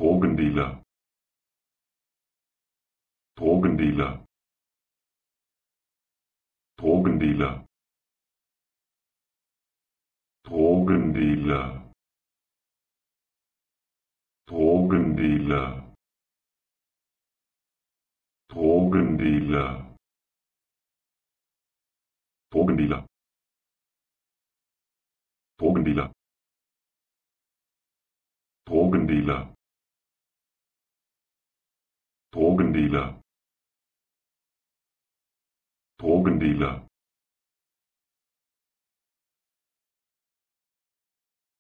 Drogendealer, Drogendealer, Drogendealer, Drogendealer, Drogendealer, Drogendealer, Drogendealer, Drogendealer, Drogendealer, Drogendealer, Drogendealer,